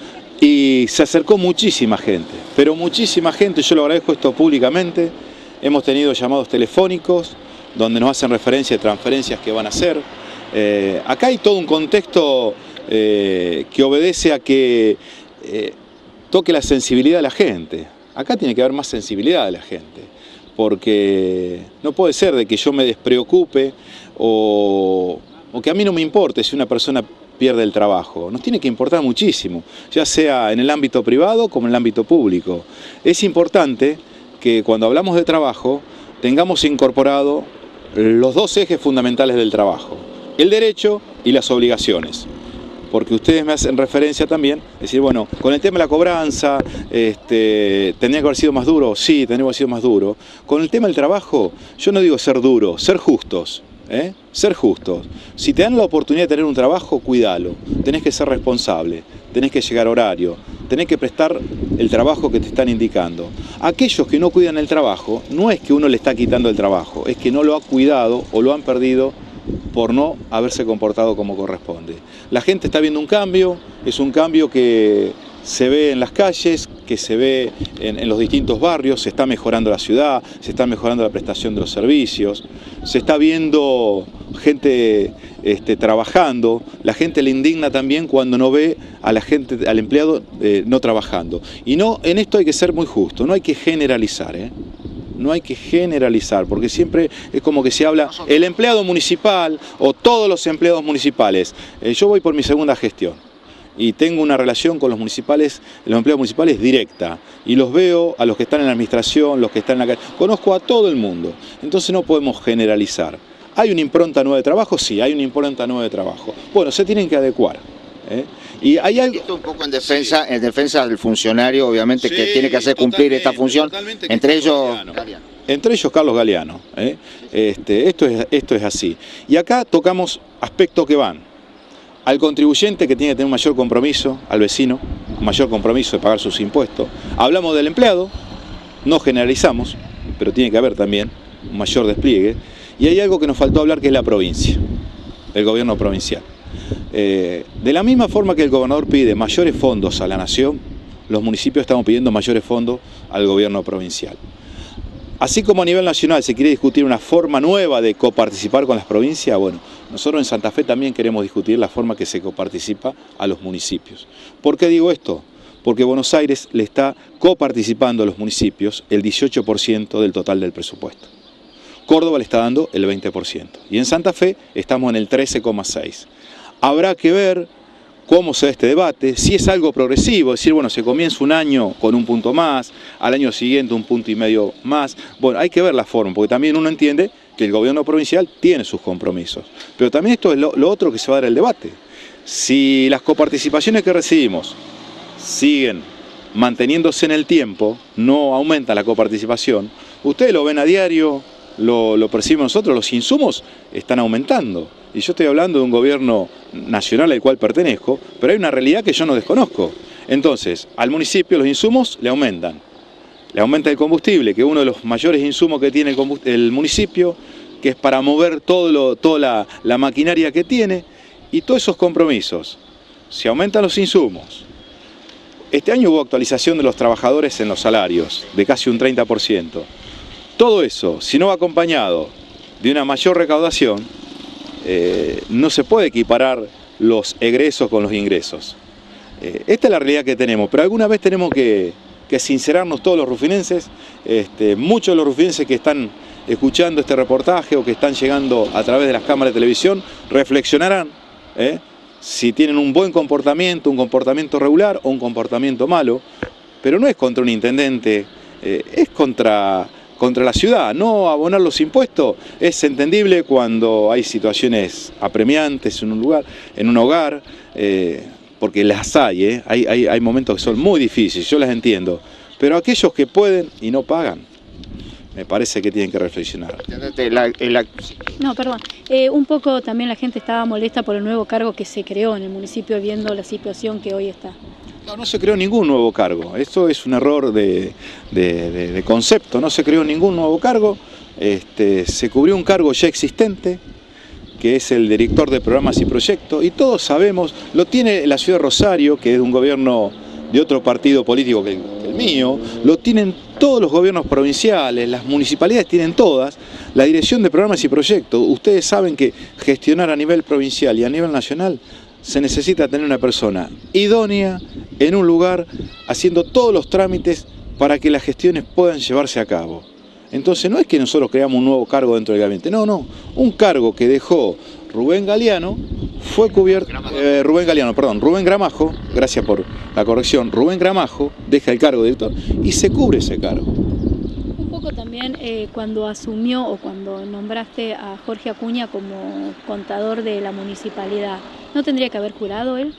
y se acercó muchísima gente, pero muchísima gente, yo lo agradezco esto públicamente. Hemos tenido llamados telefónicos donde nos hacen referencia de transferencias que van a hacer. Eh, acá hay todo un contexto eh, que obedece a que eh, toque la sensibilidad de la gente. Acá tiene que haber más sensibilidad de la gente, porque no puede ser de que yo me despreocupe o, o que a mí no me importe si una persona pierde el trabajo. Nos tiene que importar muchísimo, ya sea en el ámbito privado como en el ámbito público. Es importante que cuando hablamos de trabajo tengamos incorporado los dos ejes fundamentales del trabajo, el derecho y las obligaciones. Porque ustedes me hacen referencia también, decir, bueno, con el tema de la cobranza, este, ¿tendría que haber sido más duro? Sí, tendría que haber sido más duro. Con el tema del trabajo, yo no digo ser duro, ser justos. ¿Eh? Ser justos. Si te dan la oportunidad de tener un trabajo, cuídalo. Tenés que ser responsable, tenés que llegar a horario, tenés que prestar el trabajo que te están indicando. Aquellos que no cuidan el trabajo, no es que uno le está quitando el trabajo, es que no lo ha cuidado o lo han perdido por no haberse comportado como corresponde. La gente está viendo un cambio, es un cambio que se ve en las calles, que se ve en, en los distintos barrios, se está mejorando la ciudad, se está mejorando la prestación de los servicios, se está viendo gente este, trabajando, la gente le indigna también cuando no ve a la gente, al empleado eh, no trabajando. Y no, en esto hay que ser muy justo, no hay que generalizar, ¿eh? No hay que generalizar, porque siempre es como que se habla el empleado municipal o todos los empleados municipales. Eh, yo voy por mi segunda gestión y tengo una relación con los municipales, los empleados municipales directa, y los veo a los que están en la administración, los que están en la calle, conozco a todo el mundo, entonces no podemos generalizar. ¿Hay una impronta nueva de trabajo? Sí, hay una impronta nueva de trabajo. Bueno, se tienen que adecuar. ¿eh? Y hay algo... Esto un poco en defensa, sí. en defensa del funcionario, obviamente, sí, que tiene que hacer cumplir esta función, entre ellos... Galeano. Entre ellos Carlos Galeano. ¿eh? Este, esto, es, esto es así. Y acá tocamos aspectos que van al contribuyente, que tiene que tener un mayor compromiso, al vecino, un mayor compromiso de pagar sus impuestos. Hablamos del empleado, no generalizamos, pero tiene que haber también un mayor despliegue. Y hay algo que nos faltó hablar, que es la provincia, el gobierno provincial. Eh, de la misma forma que el gobernador pide mayores fondos a la nación, los municipios estamos pidiendo mayores fondos al gobierno provincial. Así como a nivel nacional se quiere discutir una forma nueva de coparticipar con las provincias, bueno, nosotros en Santa Fe también queremos discutir la forma que se coparticipa a los municipios. ¿Por qué digo esto? Porque Buenos Aires le está coparticipando a los municipios el dieciocho por ciento del total del presupuesto. Córdoba le está dando el veinte por ciento. Y en Santa Fe estamos en el trece coma seis por ciento. Habrá que ver cómo se da este debate, si es algo progresivo, es decir, bueno, se comienza un año con un punto más, al año siguiente un punto y medio más. Bueno, hay que ver la forma, porque también uno entiende que el gobierno provincial tiene sus compromisos. Pero también esto es lo, lo otro que se va a dar el debate. Si las coparticipaciones que recibimos siguen manteniéndose en el tiempo, no aumenta la coparticipación, ustedes lo ven a diario, lo, lo percibimos nosotros, los insumos están aumentando. Y yo estoy hablando de un gobierno nacional al cual pertenezco, pero hay una realidad que yo no desconozco. Entonces, al municipio los insumos le aumentan. Le aumenta el combustible, que es uno de los mayores insumos que tiene el, el municipio, que es para mover todo lo, toda la, la maquinaria que tiene, y todos esos compromisos. Si aumentan los insumos, este año hubo actualización de los trabajadores en los salarios, de casi un treinta por ciento. Todo eso, si no va acompañado de una mayor recaudación, eh, no se puede equiparar los egresos con los ingresos. Eh, esta es la realidad que tenemos, pero alguna vez tenemos que, que sincerarnos todos los rufinenses, este, muchos de los rufinenses que están escuchando este reportaje o que están llegando a través de las cámaras de televisión, reflexionarán ¿eh? si tienen un buen comportamiento, un comportamiento regular o un comportamiento malo, pero no es contra un intendente, eh, es contra... contra la ciudad. No abonar los impuestos es entendible cuando hay situaciones apremiantes en un lugar, en un hogar, eh, porque las hay, eh. hay, hay, hay momentos que son muy difíciles, yo las entiendo, pero aquellos que pueden y no pagan, me parece que tienen que reflexionar. La, la... No, perdón. Eh, un poco también la gente estaba molesta por el nuevo cargo que se creó en el municipio viendo la situación que hoy está. No, no se creó ningún nuevo cargo, esto es un error de, de, de, de concepto, no se creó ningún nuevo cargo, este, se cubrió un cargo ya existente, que es el director de programas y proyectos, y todos sabemos, lo tiene la ciudad de Rosario, que es un gobierno de otro partido político que el, que el mío, lo tienen todos los gobiernos provinciales, las municipalidades tienen todas, la dirección de programas y proyectos. Ustedes saben que gestionar a nivel provincial y a nivel nacional se necesita tener una persona idónea en un lugar haciendo todos los trámites para que las gestiones puedan llevarse a cabo. Entonces no es que nosotros creamos un nuevo cargo dentro del gabinete, no, no, un cargo que dejó Rubén Galeano fue cubierto, eh, Rubén Galeano, perdón, Rubén Gramajo, gracias por la corrección, Rubén Gramajo deja el cargo de director y se cubre ese cargo. Un poco también eh, cuando asumió o cuando nombraste a Jorge Acuña como contador de la municipalidad, ¿no tendría que haber jurado él?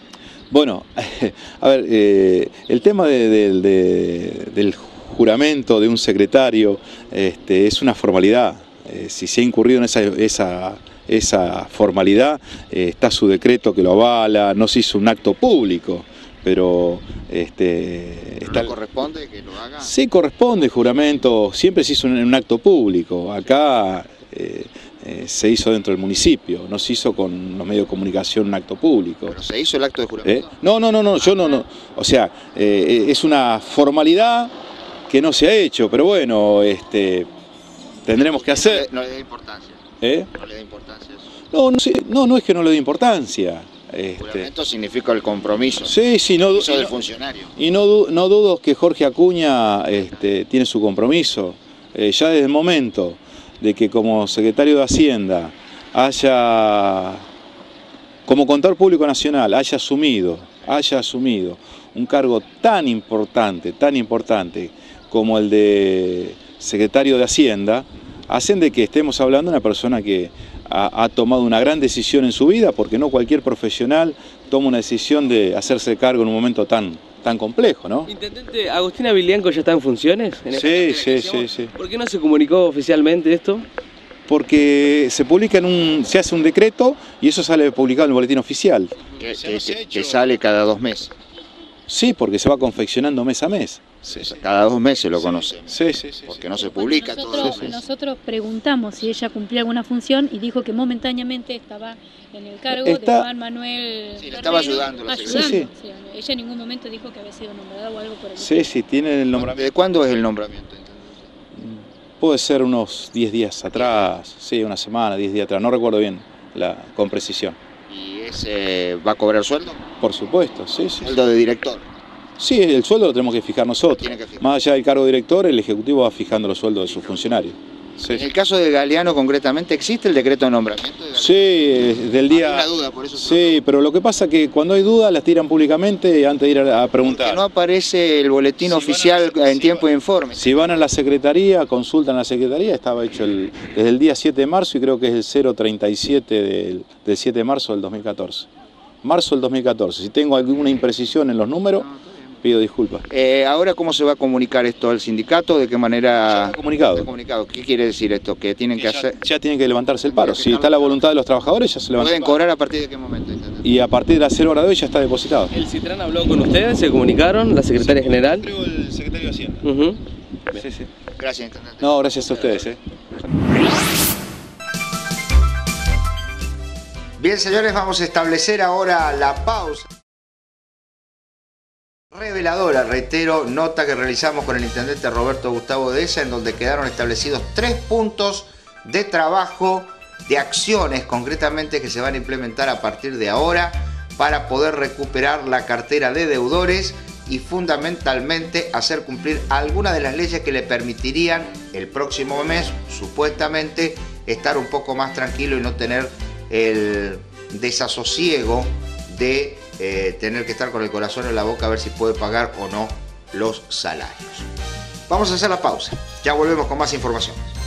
Bueno, a ver, eh, el tema de, de, de, del juramento de un secretario este, es una formalidad. Eh, si se ha incurrido en esa, esa, esa formalidad, eh, está su decreto que lo avala, no se hizo un acto público, pero... Este, ¿Pero está, no corresponde que lo haga? Sí corresponde el juramento, siempre se hizo en un acto público, acá... Eh, Eh, se hizo dentro del municipio, no se hizo con los medios de comunicación un acto público. ¿Pero se hizo el acto de juramento? ¿Eh? No, no, no, no, yo no, no. O sea, eh, es una formalidad que no se ha hecho, pero bueno, este, tendremos que hacer. No le da importancia. ¿Eh? No le da importancia eso. No, no, sé, no, no es que no le dé importancia. El Este, juramento significa el compromiso. Sí, sí, no, Eso y del no, funcionario. y no, no dudo que Jorge Acuña este, tiene su compromiso. Eh, ya desde el momento de que como secretario de Hacienda haya, como contador público nacional, haya asumido, haya asumido un cargo tan importante, tan importante como el de secretario de Hacienda, hacen de que estemos hablando de una persona que ha, ha tomado una gran decisión en su vida, porque no cualquier profesional toma una decisión de hacerse cargo en un momento tan tan complejo, ¿no? Intendente, ¿Agustina Bilianco ya está en funciones? ¿En sí, sí, sí, sí. ¿Por qué no se comunicó oficialmente esto? Porque se publica en un, se hace un decreto y eso sale publicado en el boletín oficial. Que, que, que, que sale cada dos meses. Sí, porque se va confeccionando mes a mes. Sí, sí. Cada dos meses lo conocen. Sí, sí, sí. Porque no se publica nosotros, todos los sí, meses. Nosotros preguntamos si ella cumplía alguna función y dijo que momentáneamente estaba en el cargo Está... de Juan Manuel. Sí, le estaba ayudando. La ayudando. Sí, sí. Sí, ella en ningún momento dijo que había sido nombrada o algo por el Sí, sí, tiene el nombramiento. ¿De cuándo es el nombramiento? Puede ser unos diez días atrás, sí, una semana, diez días atrás, no recuerdo bien la, con precisión. ¿Y ese va a cobrar sueldo? Por supuesto, sí, sí. Sueldo de director. Sí, el sueldo lo tenemos que fijar nosotros. Tiene que fijar. Más allá del cargo de director, el Ejecutivo va fijando los sueldos de sus funcionarios. Sí. En el caso de Galeano concretamente, ¿existe el decreto de nombramiento de Galeano? Sí, del día... Hay una duda, por eso... Sí, pero lo que pasa es que cuando hay dudas las tiran públicamente antes de ir a, a preguntar. Porque no aparece el boletín Si oficial a, en si tiempo van, de informe. Si van a la Secretaría, consultan a la Secretaría, estaba hecho el, desde el día siete de marzo y creo que es el cero treinta y siete del, del siete de marzo del dos mil catorce. Marzo del dos mil catorce. Si tengo alguna imprecisión en los números, pido disculpas. Eh, ahora, ¿cómo se va a comunicar esto al sindicato? ¿De qué manera? Ya está comunicado. Está comunicado. ¿Qué quiere decir esto? ¿Que tienen que, que hacer? Ya, ya tienen que levantarse el paro. Si está la voluntad de los trabajadores, ya se levanta. ¿Pueden cobrar a partir de qué momento? Y a partir de las cero horas de hoy ya está depositado. ¿El Citran habló con ustedes? ¿Se comunicaron? ¿La secretaria Sí, general? Creo el secretario de Hacienda. Uh-huh. Sí, sí. Gracias, intendente. No, gracias a ustedes. ¿eh? Bien, señores, vamos a establecer ahora la pausa. Reveladora, reitero, nota que realizamos con el intendente Roberto Gustavo Deza, en donde quedaron establecidos tres puntos de trabajo, de acciones concretamente que se van a implementar a partir de ahora para poder recuperar la cartera de deudores y fundamentalmente hacer cumplir algunas de las leyes que le permitirían el próximo mes, supuestamente, estar un poco más tranquilo y no tener el desasosiego de eh, tener que estar con el corazón en la boca a ver si puede pagar o no los salarios. Vamos a hacer la pausa, ya volvemos con más información.